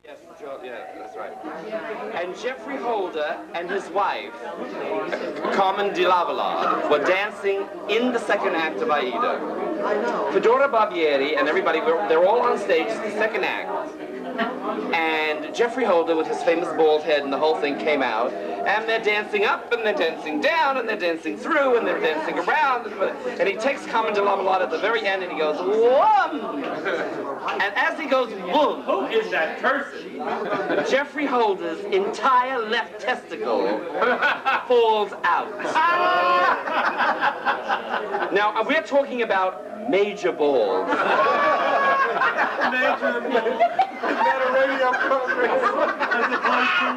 Yes, yeah, that's right. And Geoffrey Holder and his wife, Carmen de Lavallade, were dancing in the second act of Aida. Fedora Barbieri and everybody, they're all on stage, it's the second act. And Geoffrey Holder, with his famous bald head and the whole thing, came out, and they're dancing up, and they're dancing down, and they're dancing through, and they're dancing around, and he takes Carmen de Lavallade at the very end, and he goes, "Whum!" And as he goes, "Whum!" Who is that person? Geoffrey Holder's entire left testicle falls out. Now, we're talking about major balls. Major balls. Is that a radio program? As opposed to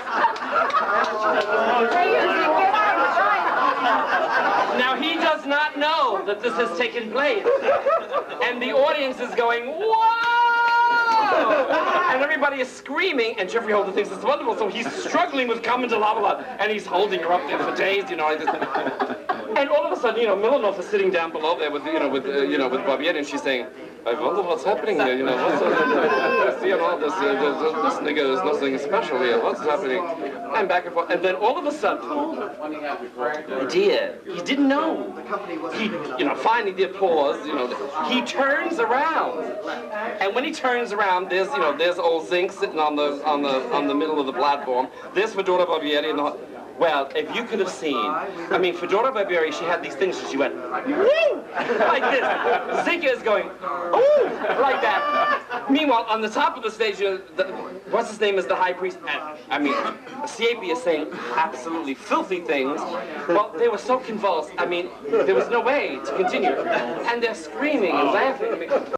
what? Now, he does not know that this has taken place. And the audience is going, "Whoa!" And everybody is screaming, and Geoffrey Holder thinks it's wonderful, so he's struggling with Carmen de Lavallade, and he's holding her up there for days, you know. And all of a sudden, you know, Milanov is sitting down below there with Barbieri, and she's saying, "I wonder what's happening here, you know, what's you know, this nigga is nothing special here, what's happening?" And back and forth, and then all of a sudden, dear, he didn't know. He, you know, finally the applause, you know, he turns around, and when he turns around, there's, you know, there's old Zink sitting on the middle of the platform. There's Fedora Barbieri and the. Well, if you could have seen, I mean, Fedora Barbieri, she had these things, she went, "Woo!" like this. Zinka is going, "Ooh!" like that. Meanwhile, on the top of the stage, you know, what's his name is the high priest, and, I mean, Siepi is saying absolutely filthy things. Well, they were so convulsed, I mean, there was no way to continue. And they're screaming and laughing. I mean,